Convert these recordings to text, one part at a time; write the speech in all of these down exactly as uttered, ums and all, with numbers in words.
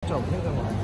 chồng hết ra ngoài.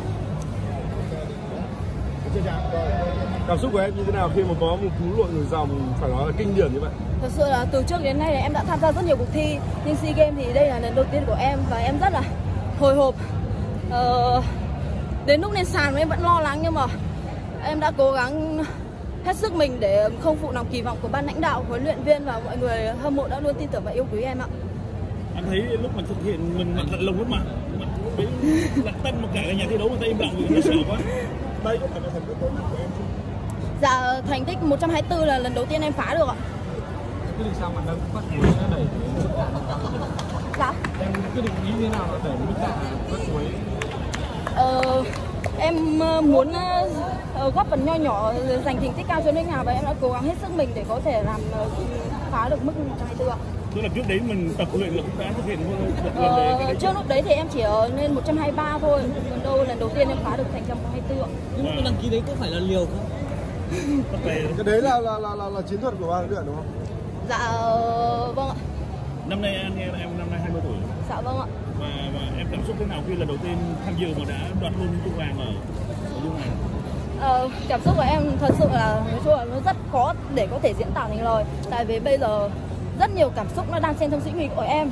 Cảm xúc của em như thế nào khi mà có một cú lội ngược dòng phải nói là kinh điển như vậy? Thật sự là từ trước đến nay là em đã tham gia rất nhiều cuộc thi, nhưng SEA Games thì đây là lần đầu tiên của em và em rất là hồi hộp. Ờ, đến lúc lên sàn em vẫn lo lắng, nhưng mà em đã cố gắng hết sức mình để không phụ lòng kỳ vọng của ban lãnh đạo, huấn luyện viên và mọi người hâm mộ đã luôn tin tưởng và yêu quý em ạ. Anh thấy lúc mình thực hiện mình mặt lạnh lùng lắm mà, mình bị lạnh tanh một cả nhà thi đấu người ta im lặng vì nó sợ quá. Đây có phải là thành tích tốt nhất của em không? Dạ, thành tích một trăm hai mươi tư là lần đầu tiên em phá được ạ. Quyết định sao mà nâng phát cuối sẽ đẩy mức đà nâng cao? Dạ. Em quyết định ý thế nào là đẩy mức đà phát cuối? Ờ, em muốn uh, góp phần nho nhỏ giành thành tích cao cho nước nhà và em đã cố gắng hết sức mình để có thể làm uh, phá được mức một trăm hai mươi tư ạ. Tức là trước đấy mình tập luyện là cũng đã thực hiện lần Ờ, đấy. trước lúc đấy thì em chỉ ở lên một trăm hai mươi ba thôi, còn đâu lần đầu tiên em phá được thành một trăm hai mươi tư ạ. Nhưng cái đăng ký đấy có phải là liều không? Cái đấy là là là là, là chiến thuật của ban huấn luyện đúng không? Dạ vâng ạ. Năm nay anh em em năm nay hai mươi tuổi. Dạ vâng ạ. Và, và em cảm xúc thế nào khi lần đầu tiên tham dự mà đã đoạt luôn huy chương vàng ở ở dung này? Ờ, cảm xúc của em thật sự là nói chung là nó rất khó để có thể diễn tả thành lời, tại vì bây giờ rất nhiều cảm xúc nó đang xen trong suy nghĩ của em.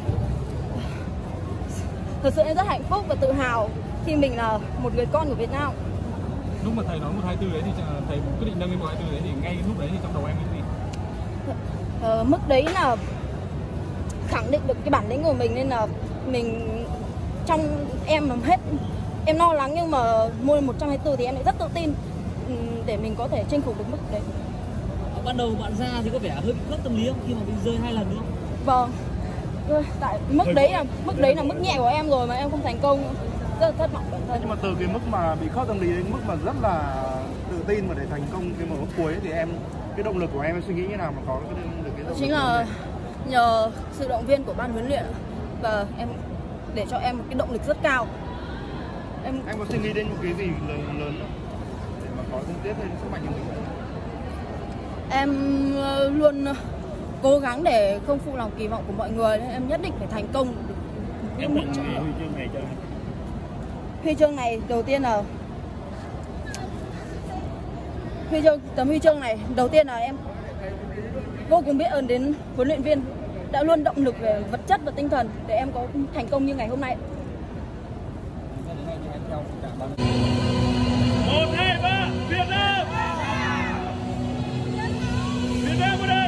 Thật sự em rất hạnh phúc và tự hào khi mình là một người con của Việt Nam. Lúc mà thầy nói một hai tư đấy thì thầy quyết định nâng lên một hai tư đấy thì ngay lúc đấy thì trong đầu em nghĩ gì? Ờ, mức đấy là khẳng định được cái bản lĩnh của mình, nên là mình trong em làm hết em lo lắng, nhưng mà môn một trăm hai mươi tư thì em lại rất tự tin để mình có thể chinh phục được mức đấy. Ban đầu bạn ra thì có vẻ hơi bị khớp tâm lý không khi mà bị rơi hai lần nữa? Vâng, tại mức đấy là mức đấy là mức nhẹ của em rồi mà em không thành công, rất là thất vọng bản thân. Nhưng mà từ cái mức mà bị khớp tâm lý đến mức mà rất là tự tin và để thành công cái một lúc cuối thì em cái động lực của em, em suy nghĩ như nào mà có cái được cái động chính lực là nhờ sự động viên của ban huấn luyện và em để cho em một cái động lực rất cao. Em em có suy nghĩ đến một cái gì lớn lớn không để mà có thêm tiếp thêm sức mạnh của mình? Em luôn cố gắng để không phụ lòng kỳ vọng của mọi người, nên em nhất định phải thành công được. Em tặng huy chương này cho anh. Huy chương này đầu tiên là huy chương tấm huy chương này đầu tiên là em vô cùng biết ơn đến huấn luyện viên đã luôn động lực về vật chất và tinh thần để em có thành công như ngày hôm nay. Một hai ba Việt Nam! Việt Nam